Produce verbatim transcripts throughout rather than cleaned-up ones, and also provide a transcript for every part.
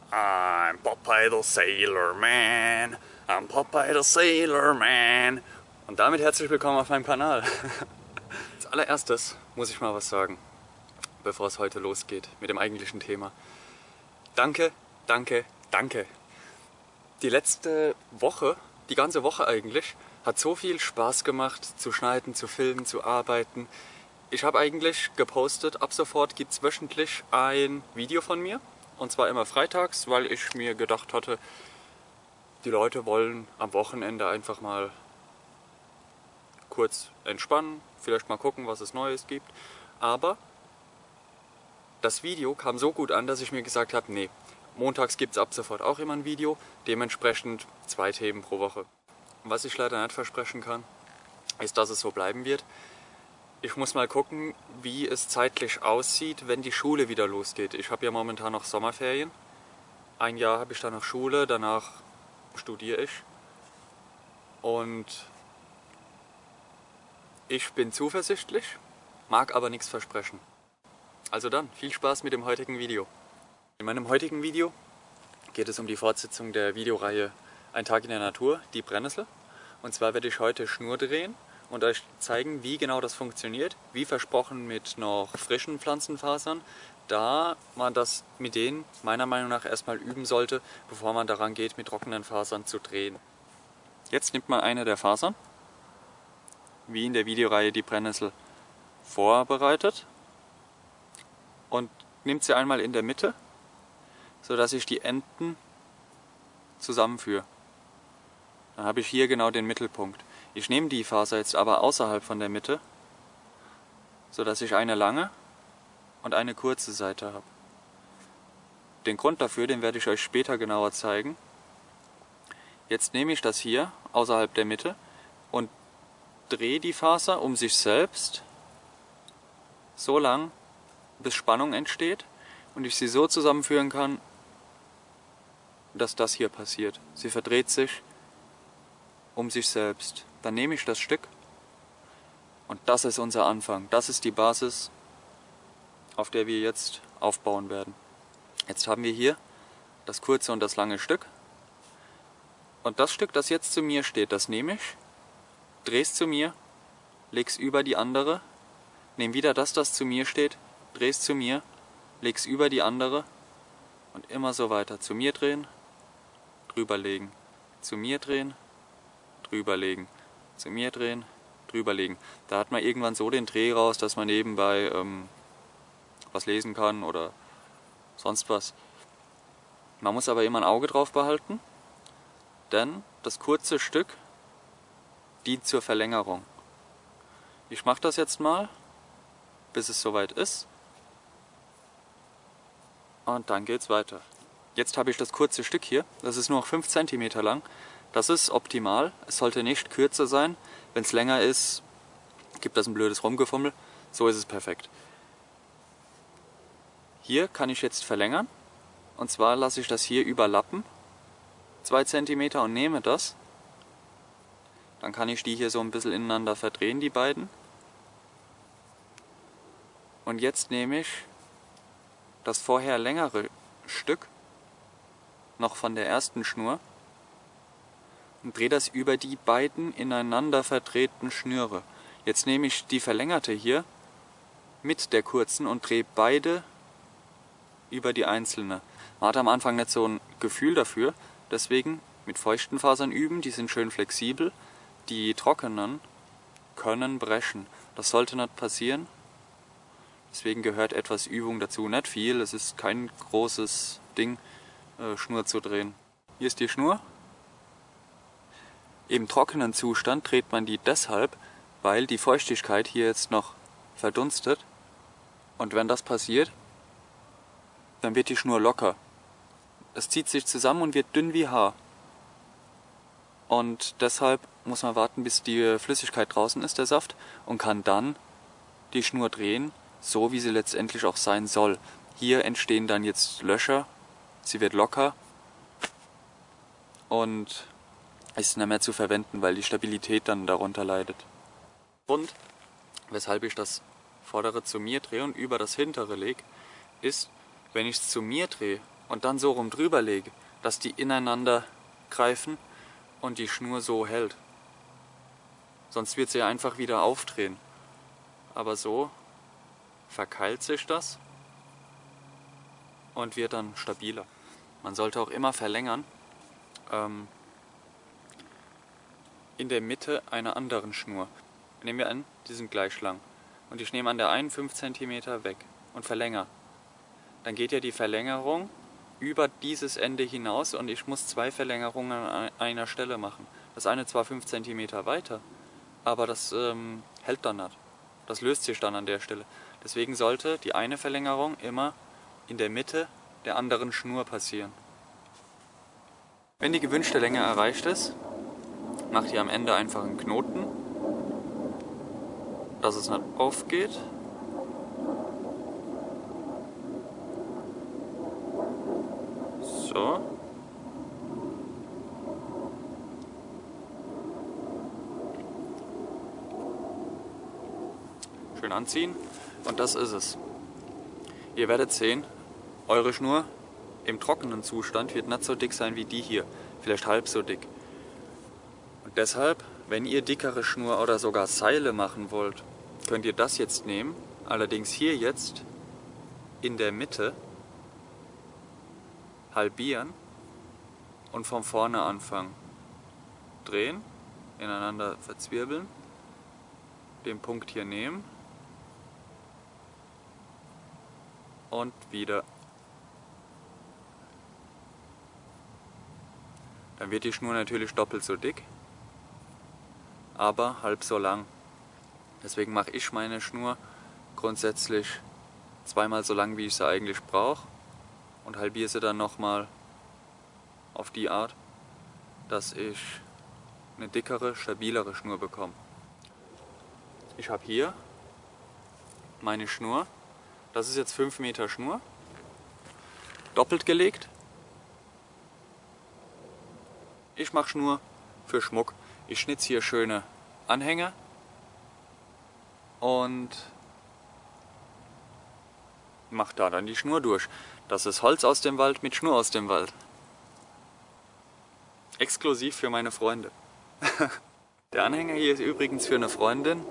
I'm Popeye the Sailor Man, I'm Popeye the Sailor Man. Und damit herzlich willkommen auf meinem Kanal. Als allererstes muss ich mal was sagen, bevor es heute losgeht mit dem eigentlichen Thema. Danke, danke, danke. Die letzte Woche, die ganze Woche eigentlich, hat so viel Spaß gemacht, zu schneiden, zu filmen, zu arbeiten. Ich habe eigentlich gepostet, ab sofort gibt es wöchentlich ein Video von mir. Und zwar immer freitags, weil ich mir gedacht hatte, die Leute wollen am Wochenende einfach mal kurz entspannen, vielleicht mal gucken, was es Neues gibt. Aber das Video kam so gut an, dass ich mir gesagt habe, nee, montags gibt es ab sofort auch immer ein Video, dementsprechend zwei Themen pro Woche. Was ich leider nicht versprechen kann, ist, dass es so bleiben wird. Ich muss mal gucken, wie es zeitlich aussieht, wenn die Schule wieder losgeht. Ich habe ja momentan noch Sommerferien. Ein Jahr habe ich dann noch Schule, danach studiere ich. Und ich bin zuversichtlich, mag aber nichts versprechen. Also dann, viel Spaß mit dem heutigen Video. In meinem heutigen Video geht es um die Fortsetzung der Videoreihe Ein Tag in der Natur, die Brennnessel. Und zwar werde ich heute Schnur drehen und euch zeigen, wie genau das funktioniert, wie versprochen mit noch frischen Pflanzenfasern, da man das mit denen meiner Meinung nach erstmal üben sollte, bevor man daran geht, mit trockenen Fasern zu drehen. Jetzt nimmt man eine der Fasern, wie in der Videoreihe die Brennnessel vorbereitet, und nimmt sie einmal in der Mitte, sodass ich die Enden zusammenführe. Dann habe ich hier genau den Mittelpunkt. Ich nehme die Faser jetzt aber außerhalb von der Mitte, sodass ich eine lange und eine kurze Seite habe. Den Grund dafür, den werde ich euch später genauer zeigen. Jetzt nehme ich das hier außerhalb der Mitte und drehe die Faser um sich selbst so lang, bis Spannung entsteht und ich sie so zusammenführen kann, dass das hier passiert. Sie verdreht sich um sich selbst. Dann nehme ich das Stück und das ist unser Anfang. Das ist die Basis, auf der wir jetzt aufbauen werden. Jetzt haben wir hier das kurze und das lange Stück. Und das Stück, das jetzt zu mir steht, das nehme ich, drehe es zu mir, lege es über die andere, nehme wieder das, das zu mir steht, drehe es zu mir, lege es über die andere und immer so weiter. Zu mir drehen, drüberlegen, zu mir drehen, drüberlegen, zu mir drehen, drüberlegen. Da hat man irgendwann so den Dreh raus, dass man nebenbei ähm, was lesen kann oder sonst was. Man muss aber immer ein Auge drauf behalten, denn das kurze Stück dient zur Verlängerung. Ich mache das jetzt mal, bis es soweit ist. Und dann geht's weiter. Jetzt habe ich das kurze Stück hier, das ist nur noch fünf Zentimeter lang. Das ist optimal, es sollte nicht kürzer sein. Wenn es länger ist, gibt das ein blödes Rumgefummel. So ist es perfekt. Hier kann ich jetzt verlängern. Und zwar lasse ich das hier überlappen, zwei Zentimeter, und nehme das. Dann kann ich die hier so ein bisschen ineinander verdrehen, die beiden. Und jetzt nehme ich das vorher längere Stück noch von der ersten Schnur und drehe das über die beiden ineinander verdrehten Schnüre. Jetzt nehme ich die verlängerte hier mit der kurzen und drehe beide über die einzelne. Man hat am Anfang nicht so ein Gefühl dafür, deswegen mit feuchten Fasern üben, die sind schön flexibel. Die trockenen können brechen. Das sollte nicht passieren. Deswegen gehört etwas Übung dazu. Nicht viel, es ist kein großes Ding, äh, Schnur zu drehen. Hier ist die Schnur. Im trockenen Zustand dreht man die deshalb, weil die Feuchtigkeit hier jetzt noch verdunstet. Und wenn das passiert, dann wird die Schnur locker. Es zieht sich zusammen und wird dünn wie Haar. Und deshalb muss man warten, bis die Flüssigkeit draußen ist, der Saft, und kann dann die Schnur drehen, so wie sie letztendlich auch sein soll. Hier entstehen dann jetzt Löcher, sie wird locker und ist nicht mehr zu verwenden, weil die Stabilität dann darunter leidet. Und weshalb ich das vordere zu mir drehe und über das hintere lege, ist, wenn ich es zu mir drehe und dann so rum drüber lege, dass die ineinander greifen und die Schnur so hält. Sonst wird sie ja einfach wieder aufdrehen. Aber so verkeilt sich das und wird dann stabiler. Man sollte auch immer verlängern ähm, in der Mitte einer anderen Schnur. Nehmen wir an, die sind gleich lang und ich nehme an der einen fünf Zentimeter weg und verlängere. Dann geht ja die Verlängerung über dieses Ende hinaus und ich muss zwei Verlängerungen an einer Stelle machen. Das eine zwar fünf Zentimeter weiter, aber das ähm, hält dann nicht. Das löst sich dann an der Stelle. Deswegen sollte die eine Verlängerung immer in der Mitte der anderen Schnur passieren. Wenn die gewünschte Länge erreicht ist, macht ihr am Ende einfach einen Knoten, dass es nicht aufgeht. So. Schön anziehen und das ist es. Ihr werdet sehen, eure Schnur im trockenen Zustand wird nicht so dick sein wie die hier, vielleicht halb so dick. Und deshalb, wenn ihr dickere Schnur oder sogar Seile machen wollt, könnt ihr das jetzt nehmen, allerdings hier jetzt in der Mitte halbieren und von vorne anfangen. Drehen, ineinander verzwirbeln, den Punkt hier nehmen und wieder. Dann wird die Schnur natürlich doppelt so dick, aber halb so lang. Deswegen mache ich meine Schnur grundsätzlich zweimal so lang, wie ich sie eigentlich brauche und halbiere sie dann nochmal auf die Art, dass ich eine dickere, stabilere Schnur bekomme. Ich habe hier meine Schnur, das ist jetzt fünf Meter Schnur, doppelt gelegt. Ich mache Schnur für Schmuck. Ich schnitze hier schöne Anhänger und mache da dann die Schnur durch. Das ist Holz aus dem Wald mit Schnur aus dem Wald. Exklusiv für meine Freunde. Der Anhänger hier ist übrigens für eine Freundin,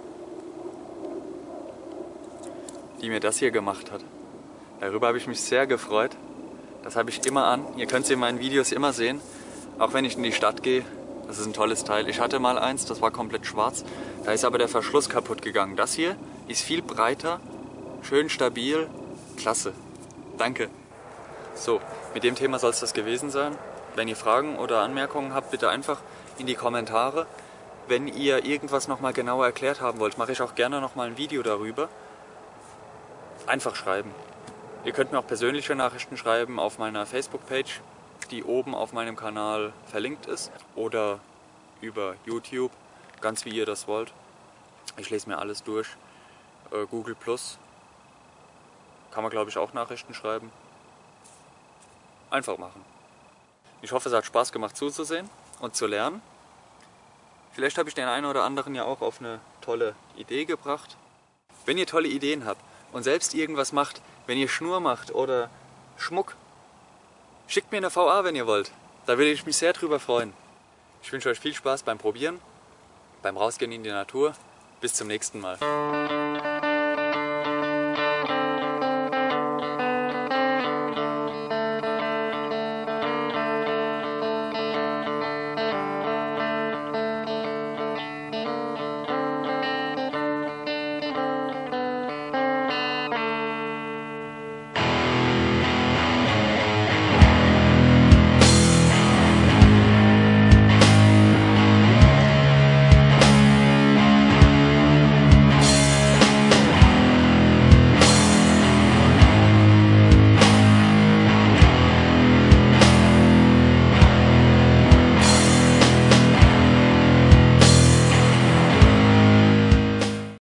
die mir das hier gemacht hat. Darüber habe ich mich sehr gefreut. Das habe ich immer an. Ihr könnt es in meinen Videos immer sehen. Auch wenn ich in die Stadt gehe. Das ist ein tolles Teil. Ich hatte mal eins, das war komplett schwarz. Da ist aber der Verschluss kaputt gegangen. Das hier ist viel breiter, schön stabil. Klasse. Danke. So, mit dem Thema soll es das gewesen sein. Wenn ihr Fragen oder Anmerkungen habt, bitte einfach in die Kommentare. Wenn ihr irgendwas nochmal genauer erklärt haben wollt, mache ich auch gerne nochmal ein Video darüber. Einfach schreiben. Ihr könnt mir auch persönliche Nachrichten schreiben auf meiner Facebook-Page, die oben auf meinem Kanal verlinkt ist, oder über YouTube, ganz wie ihr das wollt. Ich lese mir alles durch. Äh, Google Plus kann man, glaube ich, auch Nachrichten schreiben. Einfach machen. Ich hoffe, es hat Spaß gemacht zuzusehen und zu lernen. Vielleicht habe ich den einen oder anderen ja auch auf eine tolle Idee gebracht. Wenn ihr tolle Ideen habt und selbst irgendwas macht, wenn ihr Schnur macht oder Schmuck, schickt mir eine V A, wenn ihr wollt. Da würde ich mich sehr drüber freuen. Ich wünsche euch viel Spaß beim Probieren, beim Rausgehen in die Natur. Bis zum nächsten Mal.